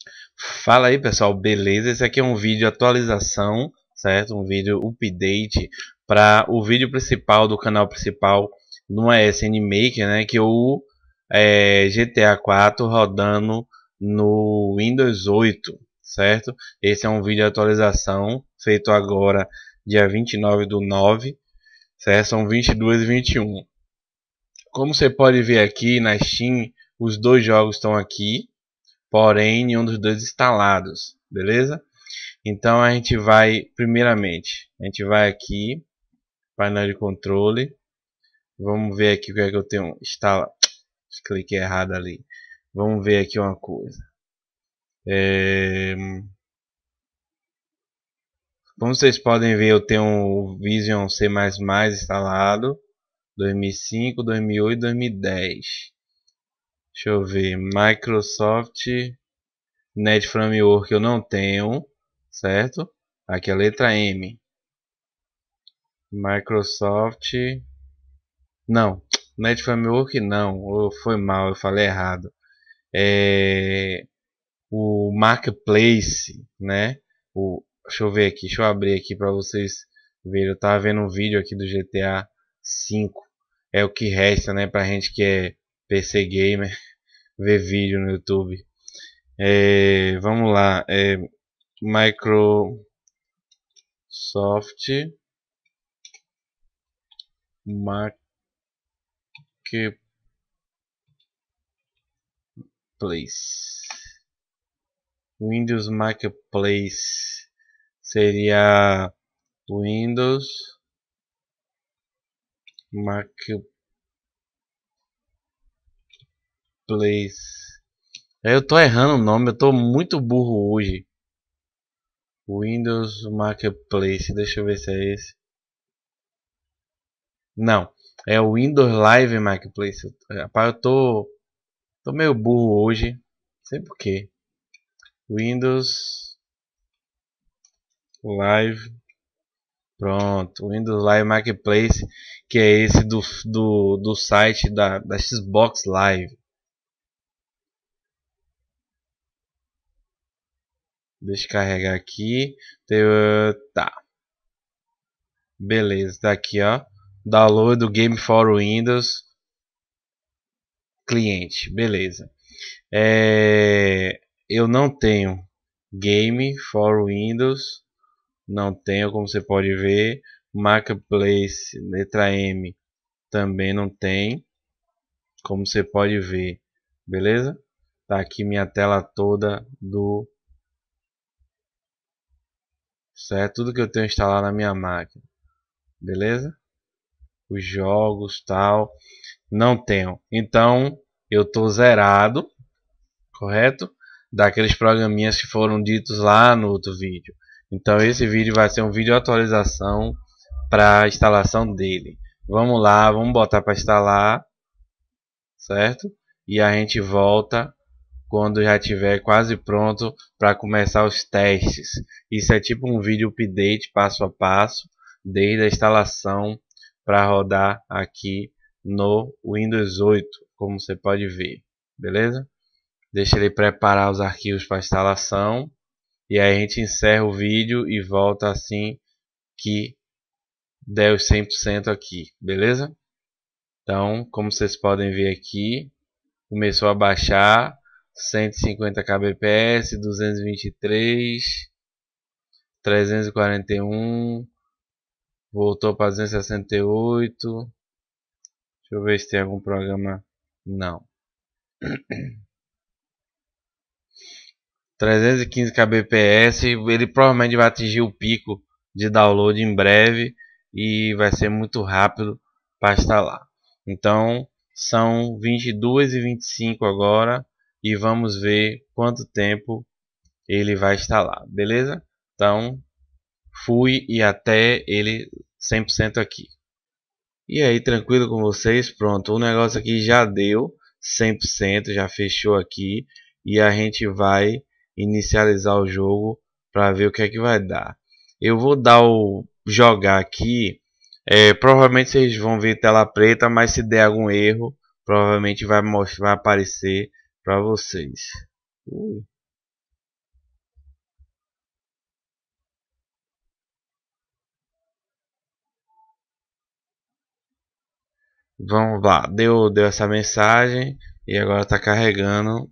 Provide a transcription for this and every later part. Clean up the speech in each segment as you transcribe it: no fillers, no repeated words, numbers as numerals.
Fala aí pessoal, beleza? Esse aqui é um vídeo atualização, certo? Um vídeo update para o vídeo principal do canal principal no ESN Maker, né? Que é o GTA 4 rodando no Windows 8, certo? Esse é um vídeo de atualização feito agora, dia 29/9, certo? São 22h21. Como você pode ver aqui na Steam, os dois jogos estão aqui, porém nenhum dos dois instalados, beleza? Então a gente vai, primeiramente, a gente vai aqui, painel de controle, vamos ver aqui o que é que eu tenho instalado, cliquei errado ali, vamos ver aqui uma coisa, como vocês podem ver eu tenho o Vision C++ instalado, 2005, 2008, 2010, deixa eu ver, Microsoft Net Framework eu não tenho, certo? Aqui a letra M. Microsoft. Não, Net Framework não. Foi mal, eu falei errado. É o Marketplace, né? Deixa eu ver aqui, deixa eu abrir aqui para vocês verem. Eu tava vendo um vídeo aqui do GTA 5. É o que resta, né? Pra gente que é PC gamer ver vídeo no YouTube. Vamos lá. Microsoft Marketplace. Windows Marketplace seria Windows Marketplace. Eu tô errando o nome, eu tô muito burro hoje. Windows Marketplace, deixa eu ver se é esse. Não, é o Windows Live Marketplace. Rapaz, eu tô meio burro hoje, não sei porquê. Windows Live, pronto, Windows Live Marketplace, que é esse do site da Xbox Live. Deixa eu carregar aqui. Tá, beleza, tá aqui ó. Download do Game for Windows cliente, beleza. Eu não tenho Game for Windows, não tenho, como você pode ver. Marketplace, letra M, também não tem, como você pode ver, beleza? Tá aqui minha tela toda do certo, tudo que eu tenho instalado na minha máquina, beleza? Os jogos tal, não tenho. Então eu tô zerado, correto? Daqueles programinhas que foram ditos lá no outro vídeo. Então esse vídeo vai ser um vídeo de atualização para instalação dele. Vamos lá, vamos botar para instalar, certo? E a gente volta quando já estiver quase pronto para começar os testes. Isso é tipo um vídeo update passo a passo, desde a instalação para rodar aqui no Windows 8, como você pode ver, beleza? Deixa ele preparar os arquivos para instalação e aí a gente encerra o vídeo e volta assim que der os 100% aqui, beleza? Então, como vocês podem ver aqui, começou a baixar 150 kbps, 223, 341, voltou para 268. Deixa eu ver se tem algum programa. Não. 315 kbps, ele provavelmente vai atingir o pico de download em breve e vai ser muito rápido para instalar. Então são 22h25 agora e vamos ver quanto tempo ele vai instalar, beleza? Então fui e até ele 100% aqui. E aí, tranquilo com vocês? Pronto, o negócio aqui já deu 100%, já fechou aqui e a gente vai inicializar o jogo para ver o que é que vai dar. Eu vou dar o jogar aqui, provavelmente vocês vão ver tela preta, mas se der algum erro, provavelmente vai aparecer para vocês. Vamos lá, deu essa mensagem e agora está carregando.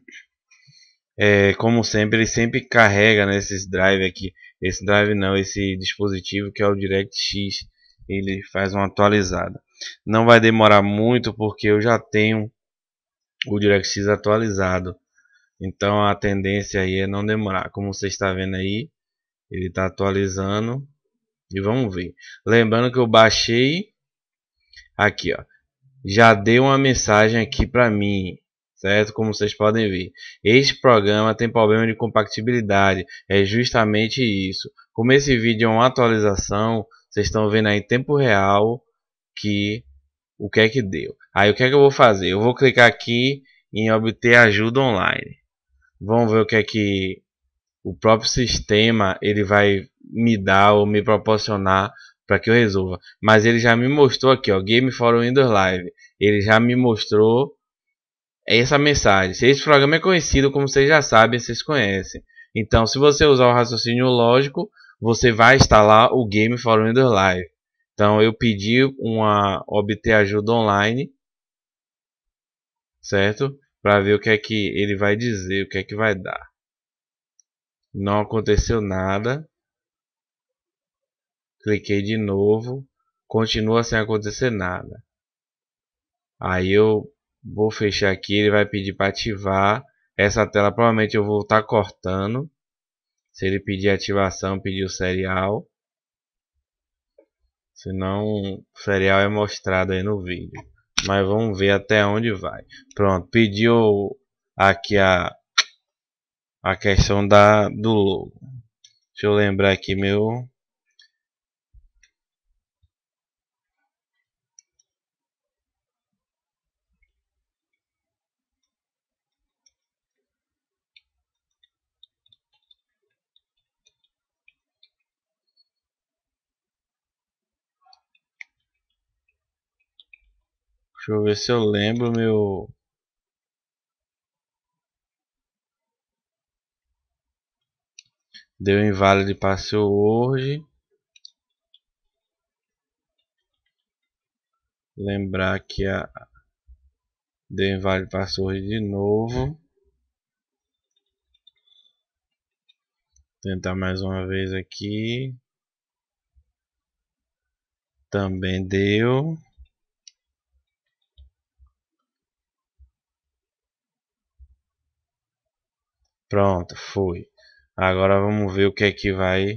Como sempre, ele sempre carrega nesses drive aqui. Esse drive não, esse dispositivo que é o DirectX, ele faz uma atualizada. Não vai demorar muito porque eu já tenho o DirectX atualizado. Então a tendência aí é não demorar. Como você está vendo aí, ele está atualizando e vamos ver. Lembrando que eu baixei aqui, ó. Já deu uma mensagem aqui para mim, certo? Como vocês podem ver, este programa tem problema de compatibilidade. É justamente isso. Como esse vídeo é uma atualização, vocês estão vendo aí em tempo real que o que é que deu. Aí o que é que eu vou fazer? Eu vou clicar aqui em obter ajuda online. Vamos ver o que é que o próprio sistema ele vai me dar ou me proporcionar para que eu resolva. Mas ele já me mostrou aqui, ó, Game for Windows Live. Ele já me mostrou essa mensagem. Se esse programa é conhecido, como vocês já sabem, vocês conhecem. Então, se você usar o raciocínio lógico, você vai instalar o Game for Windows Live. Então, eu pedi uma obter ajuda online, certo? Para ver o que é que ele vai dizer, o que é que vai dar. Não aconteceu nada. Cliquei de novo, continua sem acontecer nada. Aí eu vou fechar aqui, ele vai pedir para ativar. Essa tela provavelmente eu vou estar cortando. Se ele pedir ativação, pedir o serial. Senão o serial é mostrado aí no vídeo. Mas vamos ver até onde vai. Pronto, pediu aqui a questão do logo. Deixa eu lembrar aqui meu. Deixa eu ver se eu lembro meu. Deu inválido de password. Lembrar que deu inválido password de novo. Tentar mais uma vez aqui. Também deu. Pronto, foi. Agora vamos ver o que é que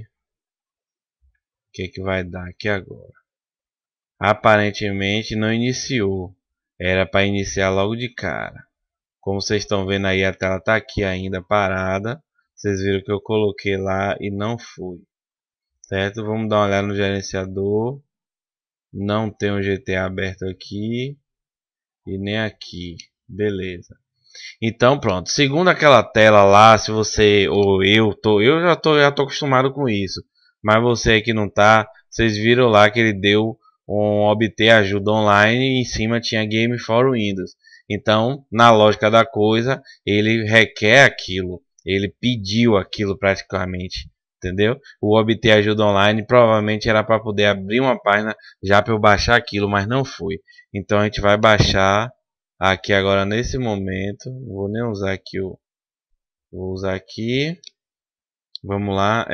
vai dar aqui agora. Aparentemente não iniciou. Era para iniciar logo de cara. Como vocês estão vendo aí, a tela está aqui ainda parada. Vocês viram que eu coloquei lá e não foi. Certo? Vamos dar uma olhada no gerenciador. Não tem o GTA aberto aqui. E nem aqui. Beleza. Então pronto. Segundo aquela tela lá, se você ou eu já tô acostumado com isso. Mas você que não tá, vocês viram lá que ele deu um obter ajuda online e em cima tinha Game for Windows. Então, na lógica da coisa, ele requer aquilo, ele pediu aquilo praticamente, entendeu? O obter ajuda online provavelmente era para poder abrir uma página já para eu baixar aquilo, mas não foi. Então a gente vai baixar aqui agora nesse momento. Vou nem usar aqui vou usar aqui. Vamos lá,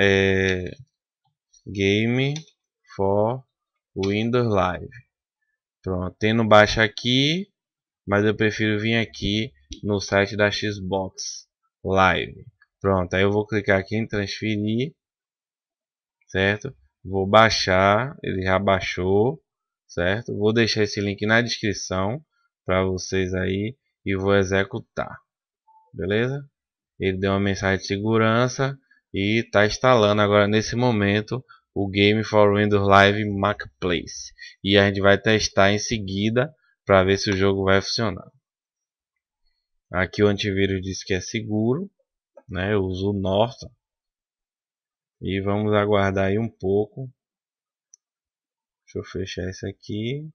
Game for Windows Live. Pronto, tem no baixo aqui, mas eu prefiro vir aqui no site da Xbox Live. Pronto, aí eu vou clicar aqui em transferir, certo? Vou baixar, ele já baixou, certo? Vou deixar esse link na descrição para vocês aí e vou executar, beleza? Ele deu uma mensagem de segurança e está instalando agora nesse momento o Game for Windows Live Marketplace. E a gente vai testar em seguida para ver se o jogo vai funcionar. Aqui o antivírus diz que é seguro, né? Eu uso o Norton. E vamos aguardar aí um pouco. Deixa eu fechar isso aqui.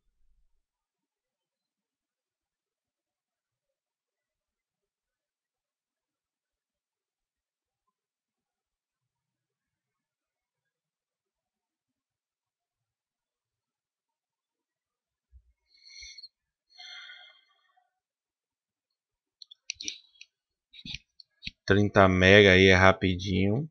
30 mega aí é rapidinho.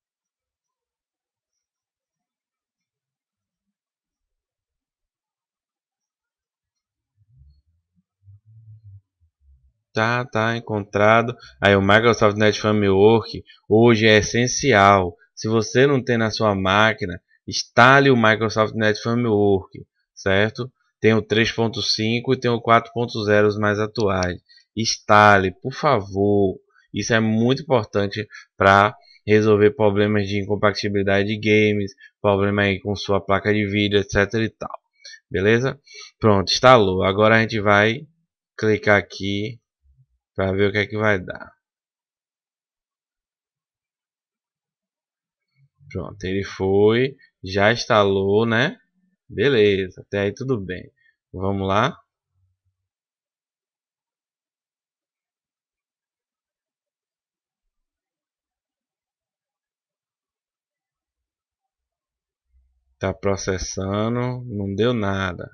Tá encontrado. Aí o Microsoft Net Framework hoje é essencial. Se você não tem na sua máquina, instale o Microsoft Net Framework, certo? Tem o 3.5 e tem o 4.0 os mais atuais. Instale, por favor. Isso é muito importante para resolver problemas de incompatibilidade de games, problema aí com sua placa de vídeo, etc e tal. Beleza? Pronto, instalou. Agora a gente vai clicar aqui para ver o que é que vai dar. Pronto, ele foi, já instalou, né? Beleza, até aí tudo bem. Vamos lá. Tá processando, não deu nada.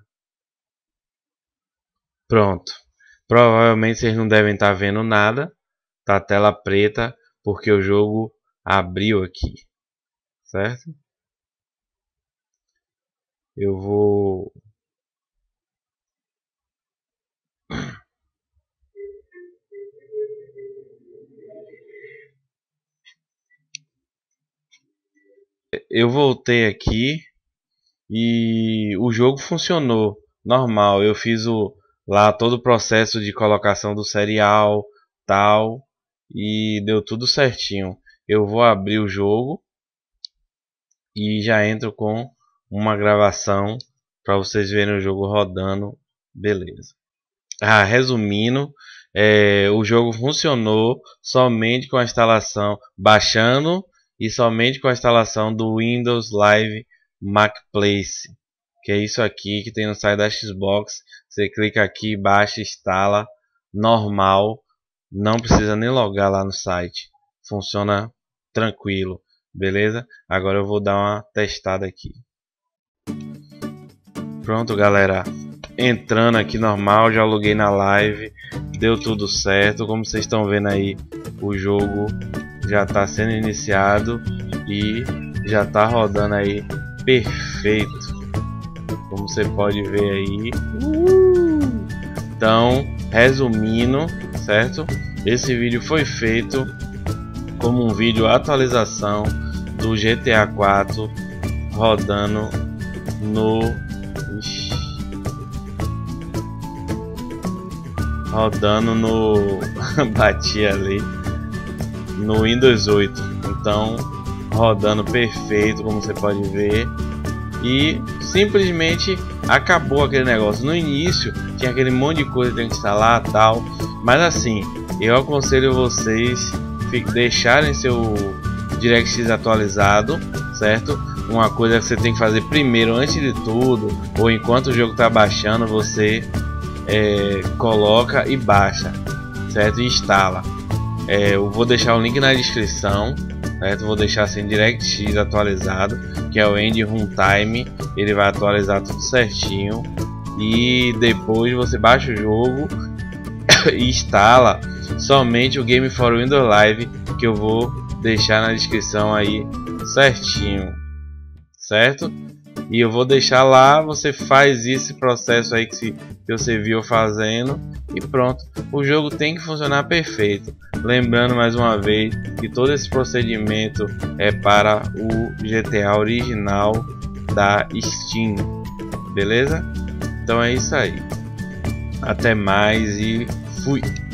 Pronto. Provavelmente vocês não devem estar vendo nada. Tá a tela preta porque o jogo abriu aqui, certo? Eu vou voltei aqui e o jogo funcionou normal. Eu fiz lá todo o processo de colocação do serial, tal, e deu tudo certinho. Eu vou abrir o jogo e já entro com uma gravação para vocês verem o jogo rodando, beleza. Resumindo, o jogo funcionou somente com a instalação, baixando e somente com a instalação do Windows Live Marketplace, que é isso aqui que tem no site da Xbox. Você clica aqui, baixa, instala, normal, não precisa nem logar lá no site, funciona tranquilo, beleza? Agora eu vou dar uma testada aqui. Pronto, galera, entrando aqui normal, já loguei na live, deu tudo certo. Como vocês estão vendo aí, o jogo já está sendo iniciado e já está rodando aí perfeito, como você pode ver aí. Então, resumindo, certo? Esse vídeo foi feito como um vídeo atualização do GTA 4 rodando no bati ali no Windows 8. Então, rodando perfeito, como você pode ver. E simplesmente acabou aquele negócio. No início tinha aquele monte de coisa que tem que instalar, tal, mas assim, eu aconselho vocês deixarem seu DirectX atualizado, certo? Uma coisa que você tem que fazer primeiro, antes de tudo, ou enquanto o jogo está baixando, você coloca e baixa, certo? E instala. Eu vou deixar o link na descrição, certo? Vou deixar assim DirectX atualizado, que é o End Runtime. Ele vai atualizar tudo certinho e depois você baixa o jogo e instala somente o Game for Windows Live, que eu vou deixar na descrição aí certinho, certo? E eu vou deixar lá, você faz esse processo aí que você viu fazendo e pronto. O jogo tem que funcionar perfeito. Lembrando mais uma vez que todo esse procedimento é para o GTA original da Steam, beleza? Então é isso aí. Até mais e fui!